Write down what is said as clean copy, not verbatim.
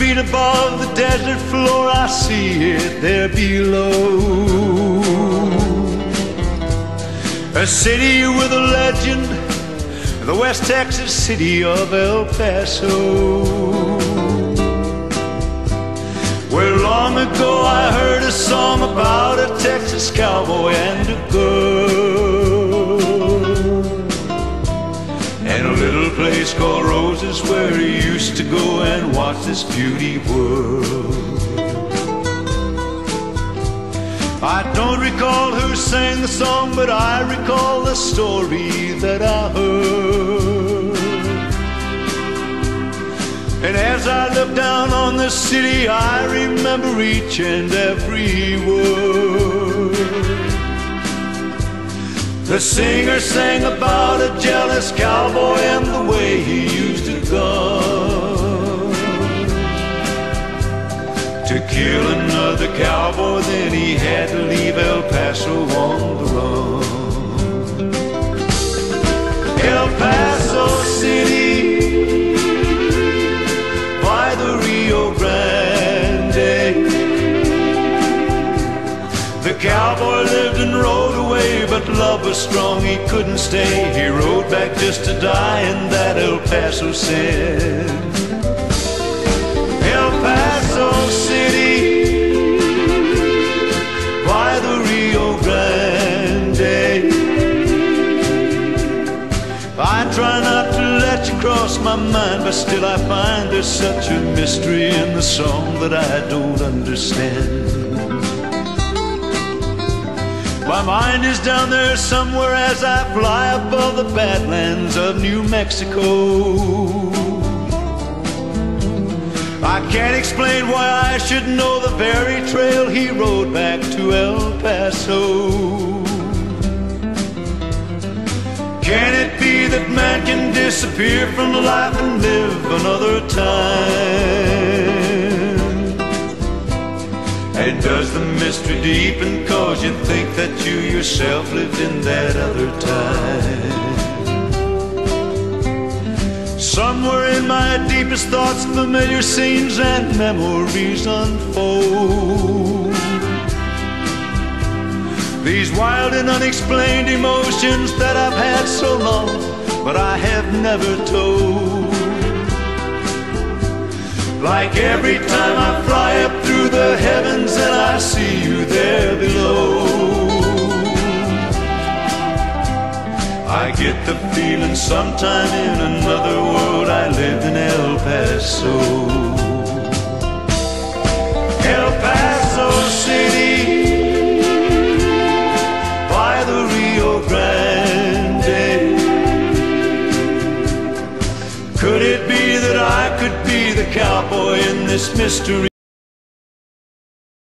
feet above the desert floor, I see it there below. A city with a legend, the West Texas city of El Paso, where long ago I heard a song about a Texas cowboy and a girl, and a little place called Roses where he used to go and watch this beauty world. I don't recall who sang the song, but I recall the story that I heard. And as I look down on the city, I remember each and every word. The singer sang about a jealous cowboy and the way he used a gun to kill another cowboy, then he had to leave El Paso on the run. El Paso City by the Rio Grande, the cowboy lived and rode away, but love was strong, he couldn't stay. He rode back just to die, and that El Paso said. El Paso City by the Rio Grande, I try not to let you cross my mind, but still I find there's such a mystery in the song that I don't understand. My mind is down there somewhere as I fly above the badlands of New Mexico. I can't explain why I should know the very trail he rode back to El Paso. Can it be that man can disappear from life and live another time? And does the mystery deepen cause you think that you yourself lived in that other time? Somewhere in my deepest thoughts, familiar scenes and memories unfold. These wild and unexplained emotions that I've had so long, but I have never told. Like every time I fly up through the heavens and I see you there below, I get the feeling sometime in another world I lived in El Paso. El Paso City by the Rio Grande. Could it be that I could be the cowboy in this mystery?